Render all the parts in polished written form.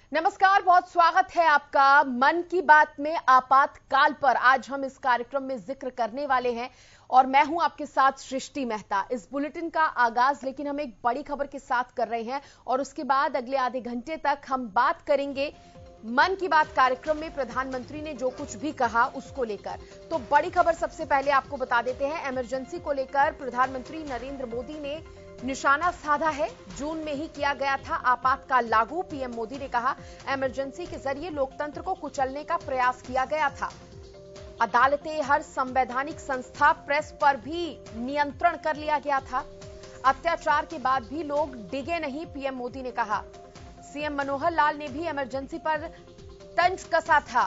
नमस्कार, बहुत स्वागत है आपका मन की बात में आपातकाल पर। आज हम इस कार्यक्रम में जिक्र करने वाले हैं और मैं हूं आपके साथ सृष्टि मेहता। इस बुलेटिन का आगाज लेकिन हम एक बड़ी खबर के साथ कर रहे हैं और उसके बाद अगले आधे घंटे तक हम बात करेंगे मन की बात कार्यक्रम में प्रधानमंत्री ने जो कुछ भी कहा उसको लेकर। तो बड़ी खबर सबसे पहले आपको बता देते हैं। इमरजेंसी को लेकर प्रधानमंत्री नरेंद्र मोदी ने निशाना साधा है। जून में ही किया गया था आपातकाल लागू। पीएम मोदी ने कहा, इमरजेंसी के जरिए लोकतंत्र को कुचलने का प्रयास किया गया था। अदालतें, हर संवैधानिक संस्था, प्रेस पर भी नियंत्रण कर लिया गया था। अत्याचार के बाद भी लोग डिगे नहीं, पीएम मोदी ने कहा। सीएम मनोहर लाल ने भी इमरजेंसी पर तंज कसा था।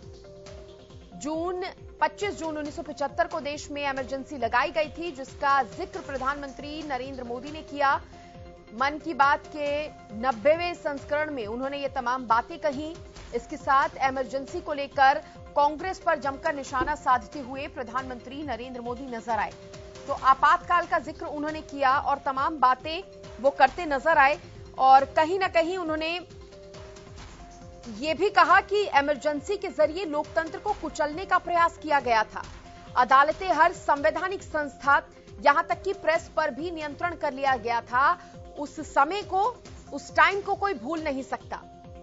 25 जून 1975 को देश में इमरजेंसी लगाई गई थी, जिसका जिक्र प्रधानमंत्री नरेंद्र मोदी ने किया। मन की बात के 90वें संस्करण में उन्होंने ये तमाम बातें कही। इसके साथ इमरजेंसी को लेकर कांग्रेस पर जमकर निशाना साधते हुए प्रधानमंत्री नरेंद्र मोदी नजर आए। तो आपातकाल का जिक्र उन्होंने किया और तमाम बातें वो करते नजर आए और कहीं ना कहीं उन्होंने यह भी कहा कि इमरजेंसी के जरिए लोकतंत्र को कुचलने का प्रयास किया गया था। अदालतें, हर संवैधानिक संस्था, यहां तक कि प्रेस पर भी नियंत्रण कर लिया गया था। उस समय को, उस टाइम को कोई भूल नहीं सकता।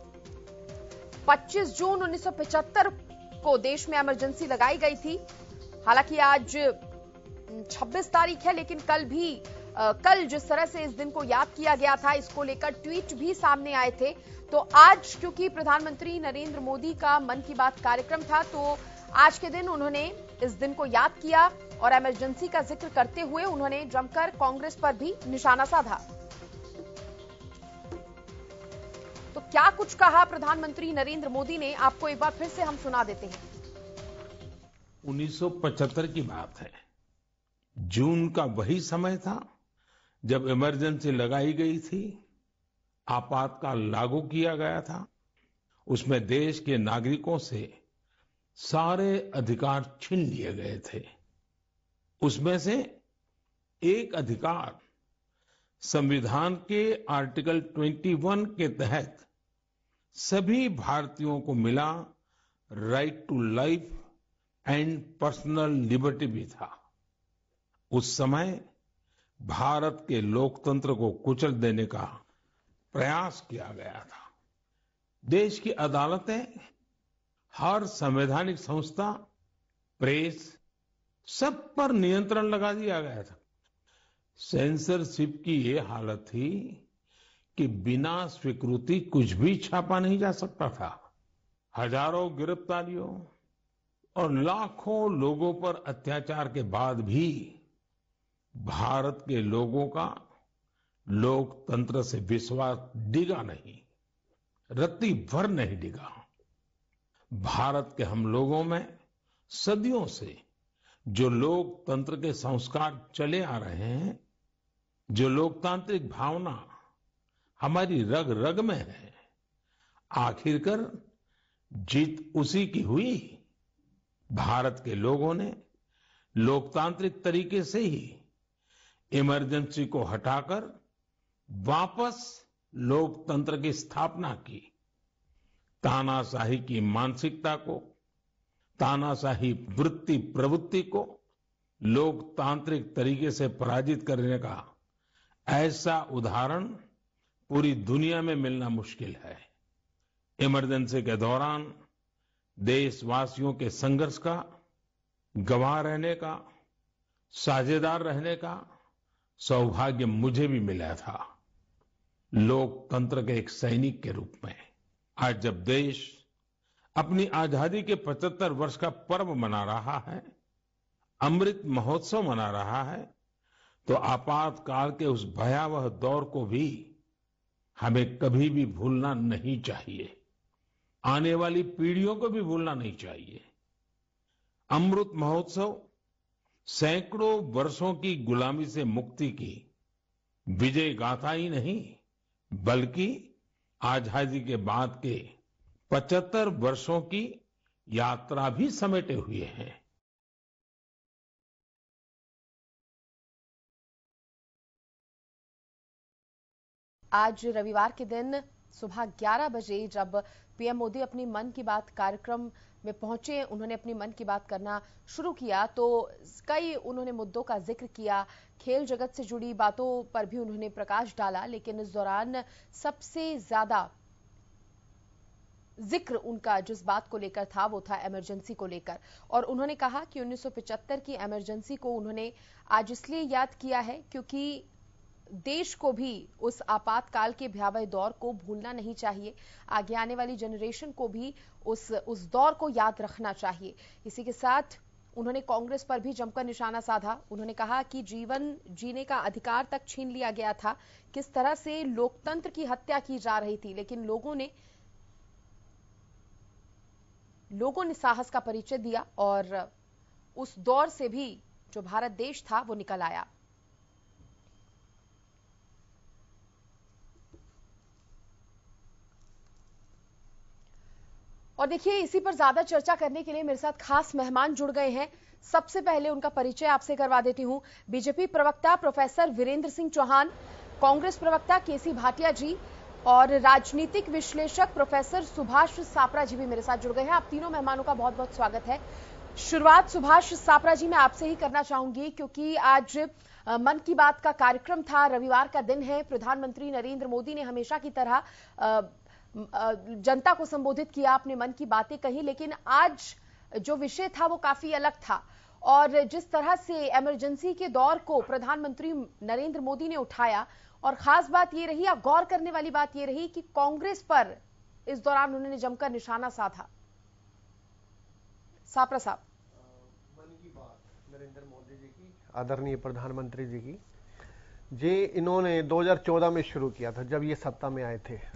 25 जून 1975 को देश में इमरजेंसी लगाई गई थी। हालांकि आज 26 तारीख है, लेकिन कल जिस तरह से इस दिन को याद किया गया था, इसको लेकर ट्वीट भी सामने आए थे। तो आज क्योंकि प्रधानमंत्री नरेंद्र मोदी का मन की बात कार्यक्रम था, तो आज के दिन उन्होंने इस दिन को याद किया और इमरजेंसी का जिक्र करते हुए उन्होंने जमकर कांग्रेस पर भी निशाना साधा। तो क्या कुछ कहा प्रधानमंत्री नरेंद्र मोदी ने, आपको एक बार फिर से हम सुना देते हैं। 1975 की बात है। जून का वही समय था जब इमरजेंसी लगाई गई थी, आपातकाल लागू किया गया था। उसमें देश के नागरिकों से सारे अधिकार छीन लिए गए थे। उसमें से एक अधिकार संविधान के आर्टिकल 21 के तहत सभी भारतीयों को मिला, right to life and personal liberty भी था। उस समय भारत के लोकतंत्र को कुचल देने का प्रयास किया गया था। देश की अदालतें, हर संवैधानिक संस्था, प्रेस, सब पर नियंत्रण लगा दिया गया था। सेंसरशिप की ये हालत थी कि बिना स्वीकृति कुछ भी छापा नहीं जा सकता था। हजारों गिरफ्तारियों और लाखों लोगों पर अत्याचार के बाद भी भारत के लोगों का लोकतंत्र से विश्वास डिगा नहीं, रत्ती भर नहीं डिगा। भारत के हम लोगों में सदियों से जो लोकतंत्र के संस्कार चले आ रहे हैं, जो लोकतांत्रिक भावना हमारी रग रग में है, आखिरकार जीत उसी की हुई। भारत के लोगों ने लोकतांत्रिक तरीके से ही इमरजेंसी को हटाकर वापस लोकतंत्र की स्थापना की। तानाशाही की मानसिकता को, तानाशाही वृत्ति प्रवृत्ति को लोकतांत्रिक तरीके से पराजित करने का ऐसा उदाहरण पूरी दुनिया में मिलना मुश्किल है। इमरजेंसी के दौरान देशवासियों के संघर्ष का गवाह रहने का, साझेदार रहने का सौभाग्य मुझे भी मिला था, लोकतंत्र के एक सैनिक के रूप में। आज जब देश अपनी आजादी के 75 वर्ष का पर्व मना रहा है, अमृत महोत्सव मना रहा है, तो आपातकाल के उस भयावह दौर को भी हमें कभी भी भूलना नहीं चाहिए। आने वाली पीढ़ियों को भी भूलना नहीं चाहिए। अमृत महोत्सव सैकड़ों वर्षों की गुलामी से मुक्ति की विजय गाथा ही नहीं, बल्कि आजादी के बाद के 75 वर्षों की यात्रा भी समेटे हुए हैं। आज रविवार के दिन सुबह 11 बजे जब पीएम मोदी अपनी मन की बात कार्यक्रम में पहुंचे, उन्होंने अपनी मन की बात करना शुरू किया तो कई उन्होंने मुद्दों का जिक्र किया। खेल जगत से जुड़ी बातों पर भी उन्होंने प्रकाश डाला, लेकिन इस दौरान सबसे ज्यादा जिक्र उनका जिस बात को लेकर था वो था इमरजेंसी को लेकर। और उन्होंने कहा कि 1975 की इमरजेंसी को उन्होंने आज इसलिए याद किया है क्योंकि देश को भी उस आपातकाल के भयावह दौर को भूलना नहीं चाहिए। आगे आने वाली जनरेशन को भी उस दौर को याद रखना चाहिए। इसी के साथ उन्होंने कांग्रेस पर भी जमकर निशाना साधा। उन्होंने कहा कि जीवन जीने का अधिकार तक छीन लिया गया था, किस तरह से लोकतंत्र की हत्या की जा रही थी, लेकिन लोगों ने साहस का परिचय दिया और उस दौर से भी जो भारत देश था वो निकल आया। और देखिए, इसी पर ज्यादा चर्चा करने के लिए मेरे साथ खास मेहमान जुड़ गए हैं। सबसे पहले उनका परिचय आपसे करवा देती हूं। बीजेपी प्रवक्ता प्रोफेसर वीरेंद्र सिंह चौहान, कांग्रेस प्रवक्ता केसी भाटिया जी और राजनीतिक विश्लेषक प्रोफेसर सुभाष सापरा जी भी मेरे साथ जुड़ गए हैं। आप तीनों मेहमानों का बहुत बहुत स्वागत है। शुरुआत सुभाष सापरा जी मैं आपसे ही करना चाहूंगी क्योंकि आज मन की बात का कार्यक्रम था, रविवार का दिन है। प्रधानमंत्री नरेंद्र मोदी ने हमेशा की तरह जनता को संबोधित किया, अपने मन की बातें कही, लेकिन आज जो विषय था वो काफी अलग था। और जिस तरह से इमरजेंसी के दौर को प्रधानमंत्री नरेंद्र मोदी ने उठाया, और खास बात ये रही, आप गौर करने वाली बात ये रही कि कांग्रेस पर इस दौरान उन्होंने जमकर निशाना साधा। सापरा साहब, मन की बात नरेंद्र मोदी जी की, आदरणीय प्रधानमंत्री जी की, जे इन्होंने 2014 में शुरू किया था जब ये सत्ता में आए थे,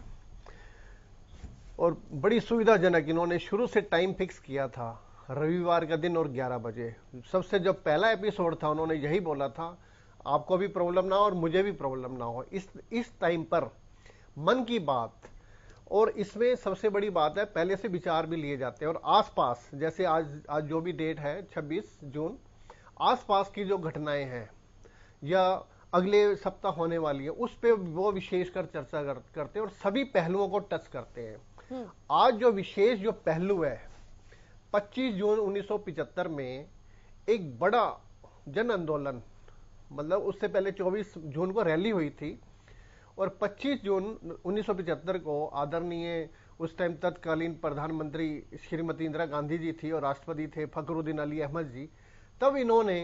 और बड़ी सुविधाजनक इन्होंने शुरू से टाइम फिक्स किया था, रविवार का दिन और 11 बजे। सबसे जब पहला एपिसोड था उन्होंने यही बोला था, आपको भी प्रॉब्लम ना हो और मुझे भी प्रॉब्लम ना हो। इस टाइम पर मन की बात, और इसमें सबसे बड़ी बात है पहले से विचार भी लिए जाते हैं, और आसपास जैसे आज जो भी डेट है 26 जून, आसपास की जो घटनाएं हैं या अगले सप्ताह होने वाली है उस पे वो विशेषकर चर्चा करते हैं और सभी पहलुओं को टच करते हैं। आज जो विशेष जो पहलू है, 25 जून 1975 में एक बड़ा जन आंदोलन, मतलब उससे पहले 24 जून को रैली हुई थी, और 25 जून 1975 को आदरणीय उस टाइम तत्कालीन प्रधानमंत्री श्रीमती इंदिरा गांधी जी थी और राष्ट्रपति थे फखरुद्दीन अली अहमद जी। तब इन्होंने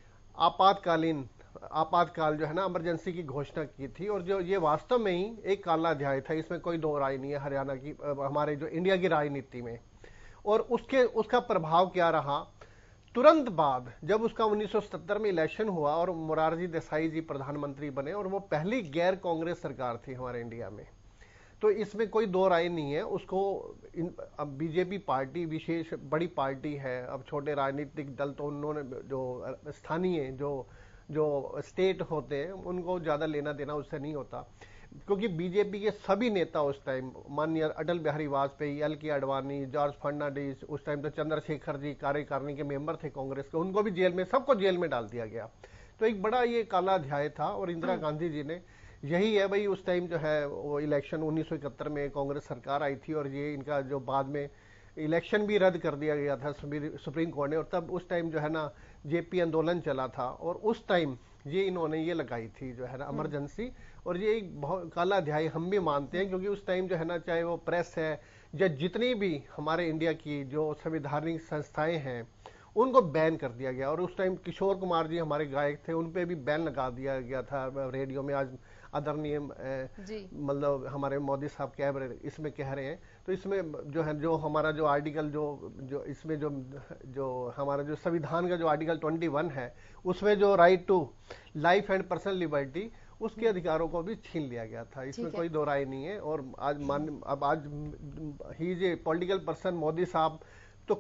आपातकाल जो है ना, इमरजेंसी की घोषणा की थी, और जो ये वास्तव में ही एक काला अध्याय था, इसमें कोई दो राय नहीं है हरियाणा की, हमारे जो इंडिया की राजनीति में। और उसका प्रभाव क्या रहा, तुरंत बाद जब उसका 1977 में इलेक्शन हुआ और मोरारजी देसाई जी प्रधानमंत्री बने, और वो पहली गैर कांग्रेस सरकार थी हमारे इंडिया में, तो इसमें कोई दो राय नहीं है। उसको अब बीजेपी पार्टी विशेष बड़ी पार्टी है, अब छोटे राजनीतिक दल तो उन्होंने जो स्थानीय जो स्टेट होते हैं उनको ज्यादा लेना देना उससे नहीं होता, क्योंकि बीजेपी के सभी नेता उस टाइम, माननीय अटल बिहारी वाजपेयी, एल.के. आडवाणी, जॉर्ज फर्नांडिस, उस टाइम तो चंद्रशेखर जी कार्यकारिणी के मेंबर थे कांग्रेस के, उनको भी जेल में, सबको जेल में डाल दिया गया। तो एक बड़ा ये काला अध्याय था, और इंदिरा गांधी जी ने यही है भाई, उस टाइम जो है वो इलेक्शन 1971 में कांग्रेस सरकार आई थी, और ये इनका जो बाद में इलेक्शन भी रद्द कर दिया गया था सुप्रीम कोर्ट ने, और तब उस टाइम जो है ना जेपी आंदोलन चला था, और उस टाइम ये इन्होंने ये लगाई थी जो है ना इमरजेंसी। और ये एक बहुत काला अध्याय हम भी मानते हैं, क्योंकि उस टाइम जो है ना, चाहे वो प्रेस है या जितनी भी हमारे इंडिया की जो संवैधानिक संस्थाएं हैं उनको बैन कर दिया गया। और उस टाइम किशोर कुमार जी हमारे गायक थे, उन पे भी बैन लगा दिया गया था रेडियो में। आज आदरणीय मतलब हमारे मोदी साहब इसमें कह रहे हैं, तो इसमें जो है, जो हमारा जो आर्टिकल जो इसमें जो हमारा जो संविधान का जो आर्टिकल 21 है, उसमें जो right to life and personal liberty, उसके अधिकारों को भी छीन लिया गया था, इसमें कोई दो राय नहीं है। और आज ही जे पॉलिटिकल पर्सन मोदी साहब तो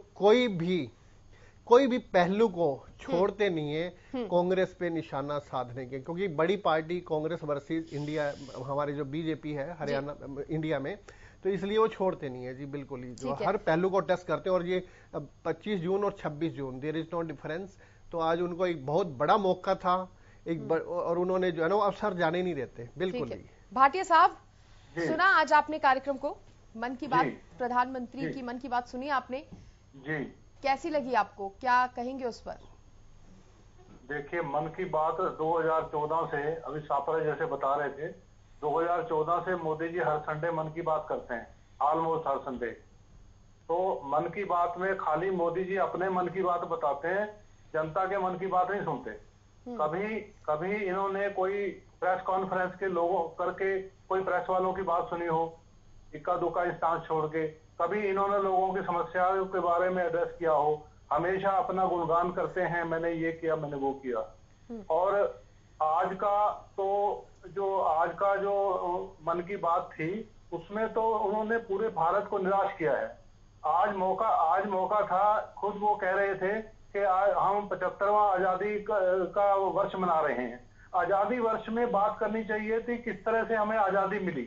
कोई भी पहलू को छोड़ते नहीं है कांग्रेस पे निशाना साधने के, क्योंकि बड़ी पार्टी कांग्रेस वर्सेस इंडिया, हमारी जो बीजेपी है हरियाणा इंडिया में, तो इसलिए वो छोड़ते नहीं है जी, बिल्कुल ही जो हर पहलू को टेस्ट करते हैं। और ये 25 जून और 26 जून देयर इज नो डिफरेंस, तो आज उनको एक बहुत बड़ा मौका था, और उन्होंने जो है ना अवसर जाने नहीं देते, बिल्कुल ही। भाटिया साहब, सुना आज आपने कार्यक्रम को, मन की बात, प्रधानमंत्री की मन की बात सुनी आपने जी? कैसी लगी आपको, क्या कहेंगे उस पर? देखिए, मन की बात 2014 से, अभी सापरा जैसे बता रहे थे, 2014 से मोदी जी हर संडे मन की बात करते हैं, ऑलमोस्ट हर संडे। तो मन की बात में खाली मोदी जी अपने मन की बात बताते हैं, जनता के मन की बात नहीं सुनते। कभी इन्होंने कोई प्रेस कॉन्फ्रेंस के लोगों करके कोई प्रेस वालों की बात सुनी हो, इक्का दुक्का इंस्टांस छोड़ के? कभी इन्होंने लोगों की समस्याओं के बारे में एड्रेस किया हो? हमेशा अपना गुणगान करते हैं, मैंने ये किया, मैंने वो किया। और आज का जो मन की बात थी, उसमें तो उन्होंने पूरे भारत को निराश किया है। आज मौका था, खुद वो कह रहे थे कि आज हम 75वां आजादी का वर्ष मना रहे हैं। आजादी वर्ष में बात करनी चाहिए थी किस तरह से हमें आजादी मिली,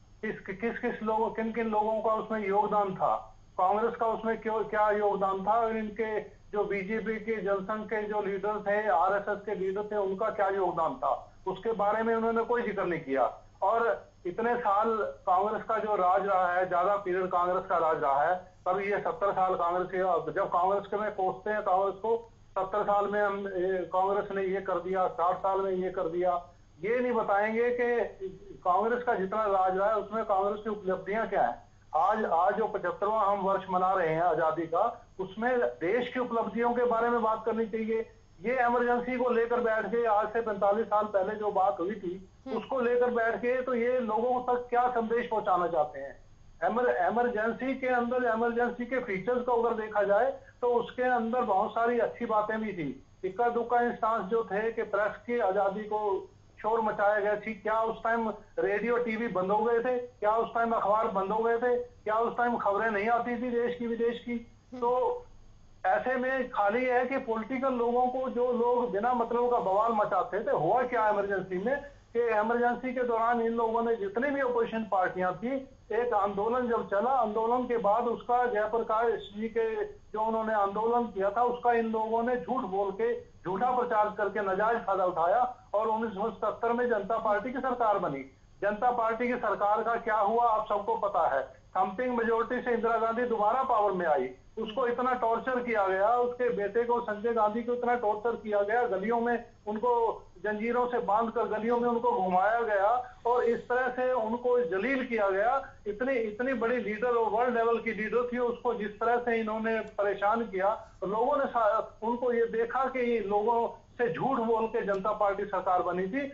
किन किन लोगों का उसमें योगदान था, कांग्रेस का उसमें क्या योगदान था, और इनके जो बीजेपी के जनसंघ के जो लीडर थे, आरएसएस के लीडर थे, उनका क्या योगदान था, उसके बारे में उन्होंने कोई जिक्र नहीं किया। और इतने साल कांग्रेस का जो राज रहा है, ज्यादा पीरियड कांग्रेस का राज रहा है, कभी ये 70 साल कांग्रेस के, जब कांग्रेस के में कोसते हैं कांग्रेस को, 70 साल में हम कांग्रेस ने ये कर दिया, 60 साल में ये कर दिया, ये नहीं बताएंगे कि कांग्रेस का जितना राज रहा है उसमें कांग्रेस की उपलब्धियां क्या है। आज जो 75वां हम वर्ष मना रहे हैं आजादी का, उसमें देश की उपलब्धियों के बारे में बात करनी चाहिए। ये इमरजेंसी को लेकर बैठ के, आज से 45 साल पहले जो बात हुई थी, उसको लेकर बैठ के तो ये लोगों तक क्या संदेश पहुंचाना चाहते हैं? इमरजेंसी के अंदर, इमरजेंसी के फीचर्स को अगर देखा जाए तो उसके अंदर बहुत सारी अच्छी बातें भी थी। इक्का दुक्का इंस्टांस जो थे कि प्रेस की आजादी को शोर मचाया गया थी, क्या उस टाइम रेडियो टीवी बंद हो गए थे? क्या उस टाइम अखबार बंद हो गए थे? क्या उस टाइम खबरें नहीं आती थी देश की विदेश की? तो ऐसे में खाली है कि पॉलिटिकल लोगों को, जो लोग बिना मतलब का बवाल मचाते थे, हुआ क्या इमरजेंसी में कि इमरजेंसी के दौरान इन लोगों ने, जितनी भी अपोजिशन पार्टियां थी, एक आंदोलन जब चला, आंदोलन के बाद उसका जयप्रकाश जी के जो उन्होंने आंदोलन किया था, उसका इन लोगों ने झूठ बोल के, झूठा प्रचार करके नाजायज फायदा उठाया और 1977 में जनता पार्टी की सरकार बनी। जनता पार्टी की सरकार का क्या हुआ आप सबको पता है। थम्पिंग मेजोरिटी से इंदिरा गांधी दोबारा पावर में आई, उसको इतना टॉर्चर किया गया, उसके बेटे को, संजय गांधी को इतना टॉर्चर किया गया, गलियों में उनको जंजीरों से बांधकर गलियों में उनको घुमाया गया और इस तरह से उनको जलील किया गया। इतनी बड़ी लीडर, वर्ल्ड लेवल की लीडर थी, उसको जिस तरह से इन्होंने परेशान किया, लोगों ने उनको ये देखा कि ये लोगों से झूठ बोल के जनता पार्टी सरकार बनी थी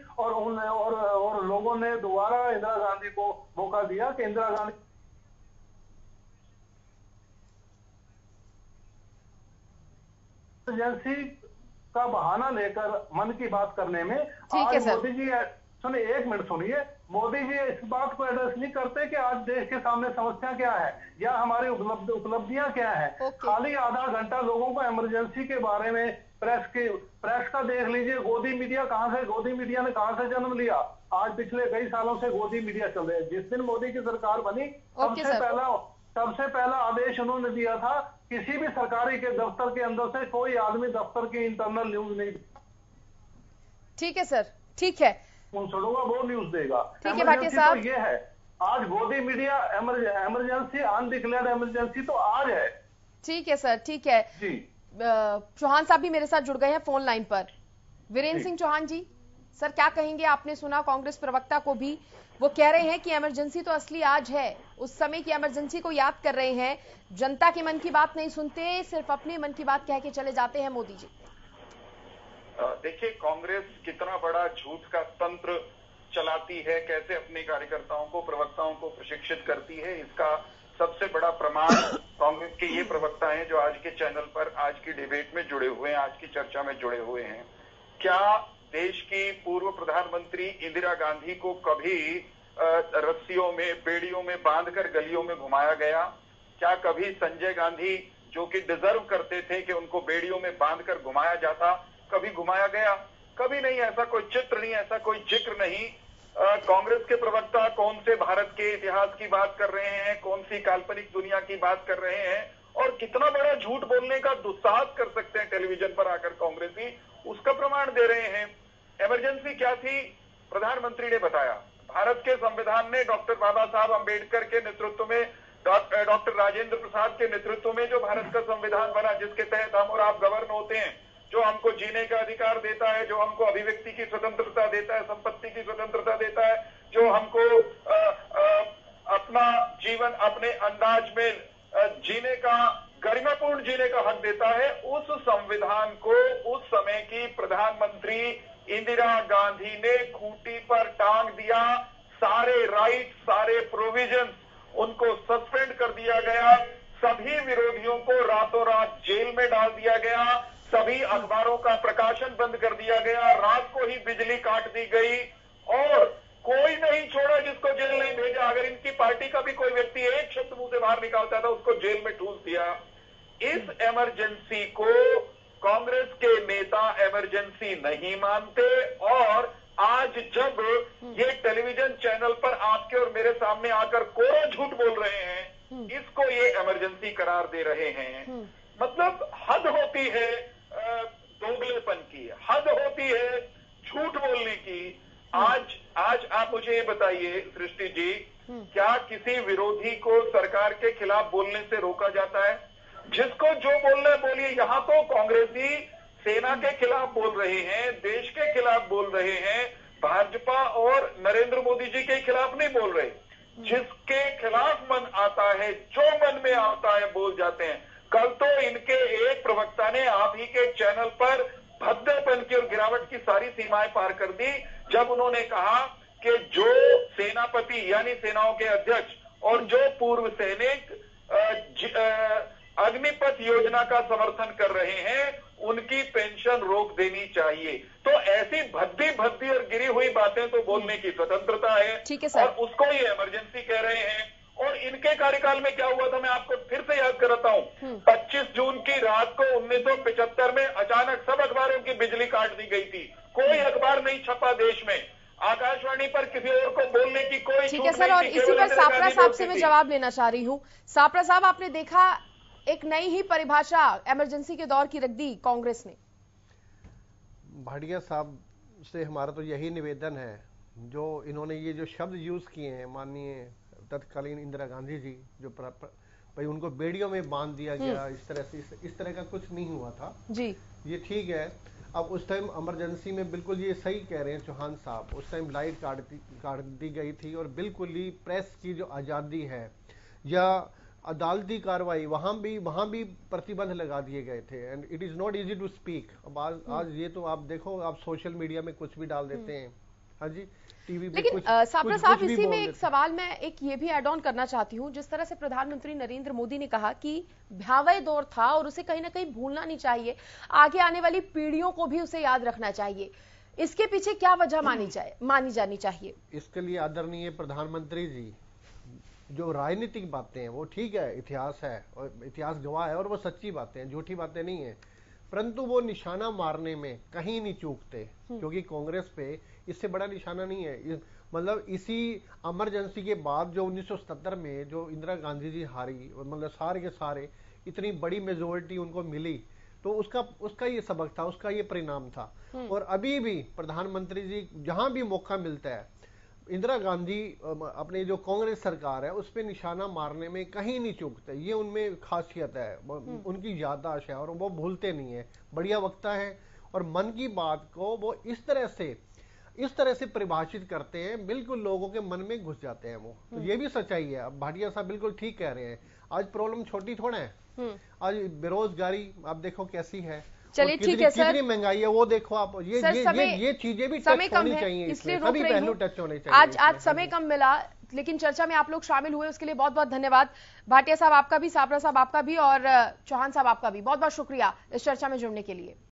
और लोगों ने दोबारा इंदिरा गांधी को मौका दिया कि इंदिरा गांधी इमरजेंसी का बहाना लेकर मन की बात करने में आज मोदी जी, सुनिए, 1 मिनट सुनिए, मोदी जी इस बात को एड्रेस नहीं करते कि आज देश के सामने समस्या क्या है या हमारी उपलब्धियां क्या है। खाली आधा घंटा लोगों को इमरजेंसी के बारे में, प्रेस का देख लीजिए, गोदी मीडिया ने कहां से जन्म लिया। आज पिछले कई सालों से गोदी मीडिया चल रहे हैं। जिस दिन मोदी की सरकार बनी, सबसे पहला आदेश उन्होंने दिया था, किसी भी सरकारी के दफ्तर के अंदर से कोई आदमी दफ्तर की इंटरनल न्यूज नहीं। ठीक है सर, ठीक है, सुनूंगा वो न्यूज देगा। ठीक है भाटिया साहब, तो ये है आज गोदी मीडिया, इमरजेंसी, अनडिक्लेयर्ड इमरजेंसी तो आज है। ठीक है सर, ठीक है जी। चौहान साहब भी मेरे साथ जुड़ गए हैं फोन लाइन पर। वीरेंद्र सिंह चौहान जी, सर क्या कहेंगे? आपने सुना कांग्रेस प्रवक्ता को भी, वो कह रहे हैं कि इमरजेंसी तो असली आज है, उस समय की इमरजेंसी को याद कर रहे हैं, जनता के मन की बात नहीं सुनते, सिर्फ अपने मन की बात कह के चले जाते हैं मोदी जी। देखिए, कांग्रेस कितना बड़ा झूठ का तंत्र चलाती है, कैसे अपने कार्यकर्ताओं को, प्रवक्ताओं को प्रशिक्षित करती है, इसका सबसे बड़ा प्रमाण कांग्रेस के ये प्रवक्ता हैं जो आज के चैनल पर, आज की डिबेट में जुड़े हुए हैं, आज की चर्चा में जुड़े हुए हैं। क्या देश की पूर्व प्रधानमंत्री इंदिरा गांधी को कभी रस्सियों में, बेड़ियों में बांधकर गलियों में घुमाया गया? क्या कभी संजय गांधी, जो कि डिजर्व करते थे कि उनको बेड़ियों में बांधकर घुमाया जाता, कभी घुमाया गया? कभी नहीं। ऐसा कोई चित्र नहीं, ऐसा कोई जिक्र नहीं। कांग्रेस के प्रवक्ता कौन से भारत के इतिहास की बात कर रहे हैं, कौन सी काल्पनिक दुनिया की बात कर रहे हैं, और कितना बड़ा झूठ बोलने का दुस्साहस कर सकते हैं टेलीविजन पर आकर कांग्रेसी, उसका प्रमाण दे रहे हैं। इमरजेंसी क्या थी? प्रधानमंत्री ने बताया। भारत के संविधान ने डॉक्टर बाबा साहब अंबेडकर के नेतृत्व में, डॉक्टर राजेंद्र प्रसाद के नेतृत्व में जो भारत का संविधान बना, जिसके तहत हम और आप गवर्न होते हैं, जो हमको जीने का अधिकार देता है, जो हमको अभिव्यक्ति की स्वतंत्रता देता है, संपत्ति की स्वतंत्रता देता है, जो हमको अपना जीवन अपने अंदाज में जीने का, गरिमापूर्ण जीने का हक देता है, उस संविधान को उस समय की प्रधानमंत्री इंदिरा गांधी ने खूंटी पर टांग दिया। सारे राइट, सारे प्रोविजन उनको सस्पेंड कर दिया गया। सभी विरोधियों को रातों रात जेल में डाल दिया गया। सभी अखबारों का प्रकाशन बंद कर दिया गया। रात को ही बिजली काट दी गई और कोई नहीं छोड़ा जिसको जेल नहीं भेजा। अगर इनकी पार्टी का भी कोई व्यक्ति एक शब्द मुंह से बाहर निकालता था, उसको जेल में ठूस दिया। इस इमरजेंसी को कांग्रेस के नेता इमरजेंसी नहीं मानते और आज जब ये टेलीविजन चैनल पर आपके और मेरे सामने आकर कोरा झूठ बोल रहे हैं, इसको ये इमरजेंसी करार दे रहे हैं। मतलब हद होती है दोगलेपन की, हद होती है झूठ बोलने की। आज आप मुझे ये बताइए सृष्टि जी, क्या किसी विरोधी को सरकार के खिलाफ बोलने से रोका जाता है? जिसको जो बोलना है बोलिए। यहां तो कांग्रेसी सेना के खिलाफ बोल रहे हैं, देश के खिलाफ बोल रहे हैं, भाजपा और नरेंद्र मोदी जी के खिलाफ नहीं बोल रहे। जिसके खिलाफ मन आता है, जो मन में आता है बोल जाते हैं। कल तो इनके एक प्रवक्ता ने आप ही के चैनल पर भद्देपन की और गिरावट की सारी सीमाएं पार कर दी, जब उन्होंने कहा कि जो सेनापति यानी सेनाओं के अध्यक्ष और जो पूर्व सैनिक अग्निपथ योजना का समर्थन कर रहे हैं, उनकी पेंशन रोक देनी चाहिए। तो ऐसी भद्दी और गिरी हुई बातें तो बोलने की स्वतंत्रता है, ठीक है सर। और उसको ये इमरजेंसी कह रहे हैं। और इनके कार्यकाल में क्या हुआ था, मैं आपको फिर से याद कराता हूं। 25 जून की रात को 1975 में अचानक सब अखबारों की बिजली काट दी गई थी। कोई अखबार नहीं छपा देश में। आकाशवाणी पर किसी और को बोलने की कोई ठीक है सर। और इसी पर सापरा साहब से मैं जवाब लेना चाह रही हूँ। सापरा साहब, आपने देखा एक नई ही परिभाषा इमरजेंसी के दौर की रख दी कांग्रेस ने। भाटिया साहब से हमारा तो यही निवेदन है, जो इन्होंने ये जो शब्द यूज किए हैं माननीय तत्कालीन इंदिरा गांधी जी, जो भाई उनको बेड़ियों में बांध दिया गया, इस तरह से इस तरह का कुछ नहीं हुआ था जी। ये ठीक है। अब उस टाइम इमरजेंसी में बिल्कुल ये सही कह रहे हैं चौहान साहब, उस टाइम लाइट काट दी गई थी और बिल्कुल ही प्रेस की जो आज़ादी है या अदालती कार्रवाई, वहां भी प्रतिबंध लगा दिए गए थे। And it is not easy to speak. अब आज ये तो आप देखो, आप सोशल मीडिया में कुछ भी डाल देते हैं, हाँ जी, टीवी पे लेकिन सापरा साहब, इसी में एक सवाल मैं एक ये भी ऐड ऑन करना चाहती हूँ। जिस तरह से प्रधानमंत्री नरेंद्र मोदी ने कहा कि भयावह दौर था और उसे कहीं ना कहीं भूलना नहीं चाहिए, आगे आने वाली पीढ़ियों को भी उसे याद रखना चाहिए, इसके पीछे क्या वजह मानी जानी चाहिए? इसके लिए आदरणीय प्रधानमंत्री जी, जो राजनीतिक बातें हैं वो ठीक है, इतिहास है और इतिहास गवाह है और वो सच्ची बातें हैं, झूठी बातें नहीं है, परंतु वो निशाना मारने में कहीं नहीं चूकते, क्योंकि कांग्रेस पे इससे बड़ा निशाना नहीं है। मतलब इसी इमरजेंसी के बाद जो 1977 में जो इंदिरा गांधी जी हारी, मतलब सारे के सारे इतनी बड़ी मेजोरिटी उनको मिली, तो उसका ये सबक था, उसका ये परिणाम था। और अभी भी प्रधानमंत्री जी जहां भी मौका मिलता है, इंदिरा गांधी अपने जो कांग्रेस सरकार है उस पर निशाना मारने में कहीं नहीं चूकते। ये उनमें खासियत है, उनकी याददाश्त है और वो भूलते नहीं है। बढ़िया वक्ता है और मन की बात को वो इस तरह से परिभाषित करते हैं, बिल्कुल लोगों के मन में घुस जाते हैं वो। तो ये भी सच्चाई है। अब भाटिया साहब बिल्कुल ठीक कह रहे हैं। आज प्रॉब्लम छोटी थोड़ा है, आज बेरोजगारी आप देखो कैसी है, चलिए ठीक है सर, कितनी महंगाई है वो देखो आप। ये चीजें भी टच होनी चाहिए, इसलिए सभी पहलू टच होने चाहिए। आज समय कम मिला, लेकिन चर्चा में आप लोग शामिल हुए, उसके लिए बहुत बहुत धन्यवाद। भाटिया साहब आपका भी, सापरा साहब आपका भी और चौहान साहब आपका भी बहुत बहुत शुक्रिया इस चर्चा में जुड़ने के लिए।